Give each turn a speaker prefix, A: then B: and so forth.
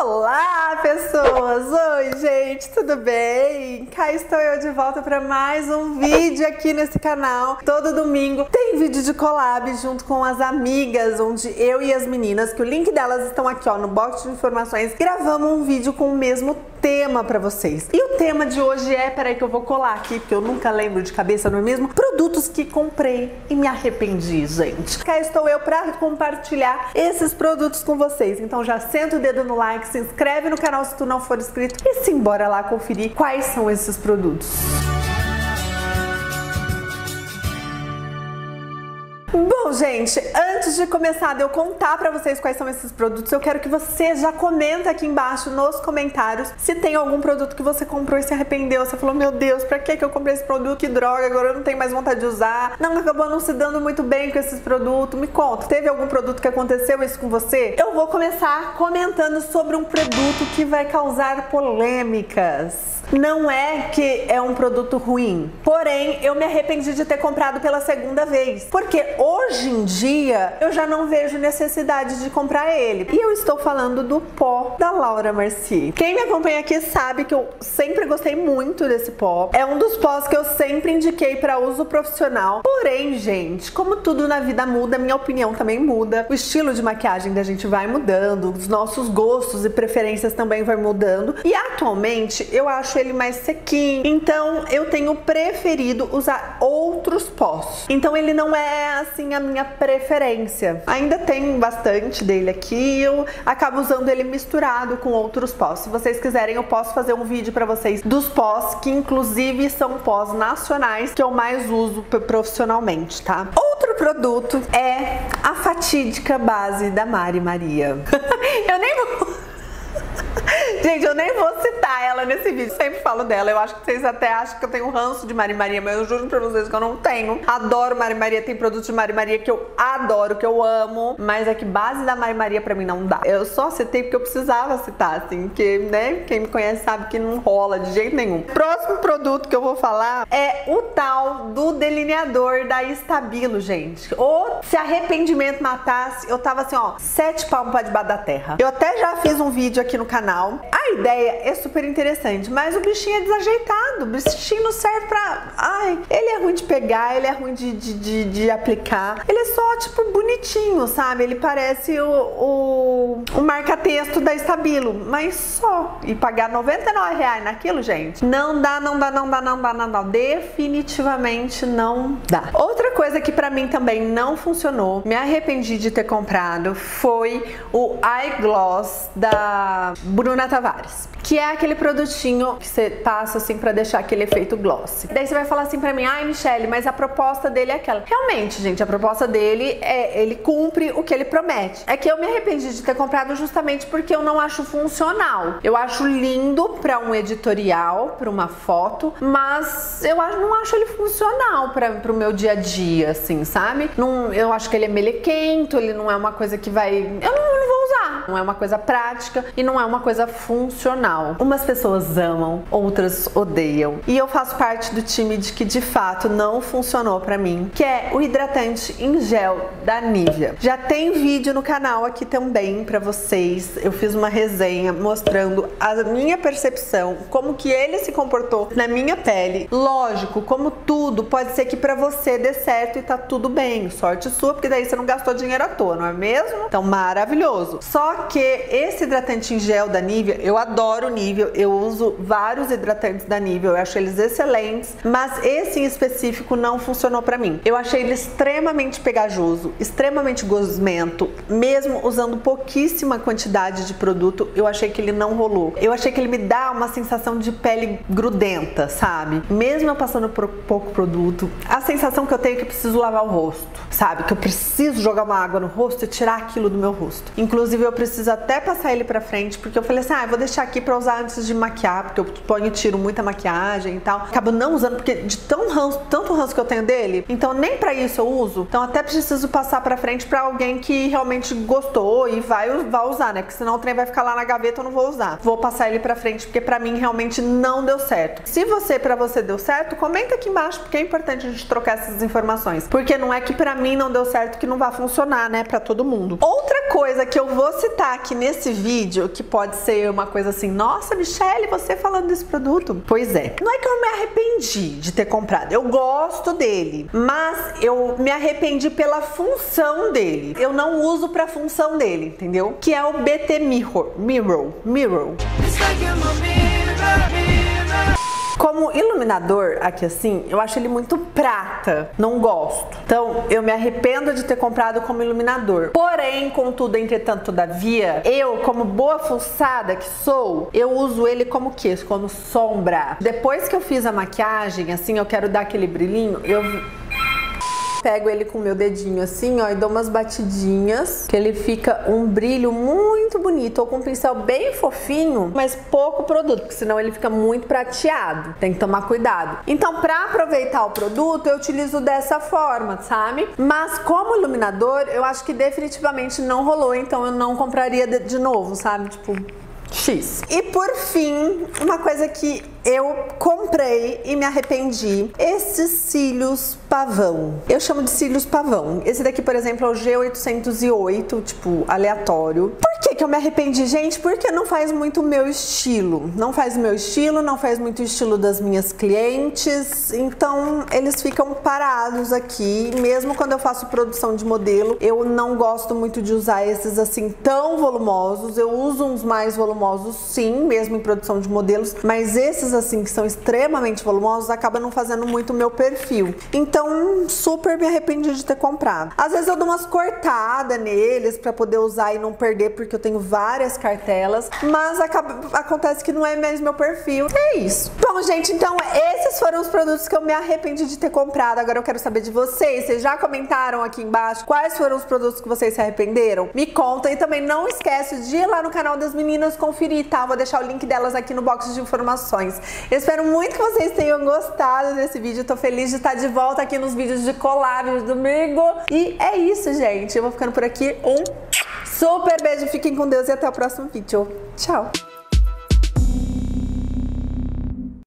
A: Olá, pessoas! Oi, gente, tudo bem? Cá estou eu de volta para mais um vídeo aqui nesse canal. Todo domingo tem vídeo de collab junto com as amigas, onde eu e as meninas, que o link delas estão aqui ó, no box de informações, gravamos um vídeo com o mesmo tema para vocês. E o tema de hoje é, peraí que eu vou colar aqui, porque eu nunca lembro de cabeça, não é mesmo? Produtos que comprei e me arrependi, gente. Cá estou eu para compartilhar esses produtos com vocês. Então já senta o dedo no like, se inscreve no canal se tu não for inscrito e simbora lá conferir quais são esses produtos. Bom, gente, antes de começar de eu contar pra vocês quais são esses produtos, eu quero que você já comenta aqui embaixo nos comentários se tem algum produto que você comprou e se arrependeu. Você falou, meu Deus, pra que eu comprei esse produto? Que droga, agora eu não tenho mais vontade de usar. Não, acabou não se dando muito bem com esses produtos. Me conta, teve algum produto que aconteceu isso com você? Eu vou começar comentando sobre um produto que vai causar polêmicas. Não é que é um produto ruim, porém eu me arrependi de ter comprado pela segunda vez, porque hoje em dia eu já não vejo necessidade de comprar ele. E eu estou falando do pó da Laura Mercier. Quem me acompanha aqui sabe que eu sempre gostei muito desse pó. É um dos pós que eu sempre indiquei para uso profissional. Porém, gente, como tudo na vida muda, minha opinião também muda. O estilo de maquiagem da gente vai mudando, os nossos gostos e preferências também vai mudando. E atualmente eu acho ele mais sequinho, então eu tenho preferido usar outros pós. Então ele não é assim a minha preferência. Ainda tem bastante dele aqui, eu acabo usando ele misturado com outros pós. Se vocês quiserem, eu posso fazer um vídeo para vocês dos pós, que inclusive são pós nacionais, que eu mais uso profissionalmente, tá? Outro produto é a fatídica base da Mari Maria. Eu nem vou... Gente, eu nem vou citar ela nesse vídeo, sempre falo dela. Eu acho que vocês até acham que eu tenho ranço de Mari Maria, mas eu juro pra vocês que eu não tenho. Adoro Mari Maria, tem produtos de Mari Maria que eu adoro, que eu amo, mas é que base da Mari Maria pra mim não dá. Eu só citei porque eu precisava citar, assim, porque, né, quem me conhece sabe que não rola de jeito nenhum. Próximo produto que eu vou falar é o tal do delineador da Stabilo, gente. Ou se arrependimento matasse, eu tava assim, ó, 7 palmos pra debaixo da terra. Eu até já fiz um vídeo aqui no canal. A ideia é super interessante, mas o bichinho é desajeitado, o bichinho não serve pra... Ai, ele é ruim de pegar, ele é ruim de aplicar. Ele é só, tipo, bonitinho, sabe? Ele parece o marca-texto da Stabilo, mas só. E pagar R$99 naquilo, gente, não dá. Definitivamente não dá. Outra coisa que pra mim também não funcionou, me arrependi de ter comprado, foi o Eye Gloss da Bruna Tavares, que é aquele produtinho que você passa assim pra deixar aquele efeito gloss. Daí você vai falar assim pra mim, ai Michelle, mas a proposta dele é aquela. Realmente, gente, a proposta dele é, ele cumpre o que ele promete. É que eu me arrependi de ter comprado justamente porque eu não acho funcional. Eu acho lindo pra um editorial, pra uma foto, mas eu não acho ele funcional pro meu dia a dia, assim, sabe? Não, eu acho que ele é melequento, ele não é uma coisa que vai... Eu não vou usar. Não é uma coisa prática e não é uma coisa funcional. Umas pessoas amam, outras odeiam. E eu faço parte do time de que de fato não funcionou pra mim, que é o hidratante em gel da Nivea. Já tem vídeo no canal aqui também pra vocês. Eu fiz uma resenha mostrando a minha percepção, como que ele se comportou na minha pele. Lógico, como tudo, pode ser que pra você dê certo e tá tudo bem. Sorte sua, porque daí você não gastou dinheiro à toa, não é mesmo? Então, maravilhoso. Só que esse hidratante em gel da Nivea, eu adoro o Nivea, eu uso vários hidratantes da Nivea, eu acho eles excelentes, mas esse em específico não funcionou pra mim. Eu achei ele extremamente pegajoso, extremamente gosmento, mesmo usando pouquíssima quantidade de produto, eu achei que ele não rolou. Eu achei que ele me dá uma sensação de pele grudenta, sabe? Mesmo eu passando por pouco produto, a sensação que eu tenho é que eu preciso lavar o rosto, sabe? Que eu preciso jogar uma água no rosto e tirar aquilo do meu rosto. Inclusive eu preciso até passar ele pra frente, porque eu falei assim, eu vou deixar aqui pra usar antes de maquiar, porque eu ponho e tiro muita maquiagem e tal. Acabo não usando, porque de tanto ranço que eu tenho dele, então nem pra isso eu uso. Então até preciso passar pra frente pra alguém que realmente gostou e vai usar, né? Porque senão o trem vai ficar lá na gaveta, eu não vou usar. Vou passar ele pra frente, porque pra mim realmente não deu certo. Se pra você deu certo, comenta aqui embaixo, porque é importante a gente trocar essas informações. Porque não é que pra mim não deu certo que não vai funcionar, né? Pra todo mundo. Outra coisa que eu vou citar citar aqui nesse vídeo, que pode ser uma coisa assim, nossa, Michelle, você falando desse produto. Pois é, não é que eu me arrependi de ter comprado, eu gosto dele, mas eu me arrependi pela função dele. Eu não uso pra função dele, entendeu? Que é o BT Mirror. Como iluminador, aqui assim, eu acho ele muito prata, não gosto. Então, eu me arrependo de ter comprado como iluminador. Porém, contudo, entretanto, todavia, eu, como boa fuçada que sou, eu uso ele como quê? Como sombra. Depois que eu fiz a maquiagem, assim, eu quero dar aquele brilhinho, eu pego ele com o meu dedinho assim, ó, e dou umas batidinhas, que ele fica um brilho muito bonito, ou com um pincel bem fofinho, mas pouco produto, porque senão ele fica muito prateado. Tem que tomar cuidado. Então, pra aproveitar o produto, eu utilizo dessa forma, sabe? Mas como iluminador, eu acho que definitivamente não rolou, então eu não compraria de novo, sabe? Tipo, X. E por fim, uma coisa que eu comprei e me arrependi, esses cílios pavão. Eu chamo de cílios pavão. Esse daqui, por exemplo, é o G808, tipo, aleatório. Por que que eu me arrependi, gente? Porque não faz muito o meu estilo. Não faz o meu estilo, não faz muito o estilo das minhas clientes. Então, eles ficam parados aqui. Mesmo quando eu faço produção de modelo, eu não gosto muito de usar esses assim tão volumosos. Eu uso uns mais volumosos, sim, mesmo em produção de modelos, mas esses assim que são extremamente volumosos acabam não fazendo muito o meu perfil. Então, super me arrependi de ter comprado. Às vezes eu dou umas cortadas neles pra poder usar e não perder, porque eu tenho várias cartelas, mas acontece que não é mais meu perfil. É isso. Bom, gente, então esses foram os produtos que eu me arrependi de ter comprado. Agora eu quero saber de vocês. Vocês já comentaram aqui embaixo quais foram os produtos que vocês se arrependeram? Me conta, e também não esquece de ir lá no canal das meninas conferir, tá? Vou deixar o link delas aqui no box de informações. Eu espero muito que vocês tenham gostado desse vídeo. Eu tô feliz de estar de volta aqui nos vídeos de collab de domingo. E é isso, gente. Eu vou ficando por aqui. Um super beijo, fiquem com Deus e até o próximo vídeo. Tchau!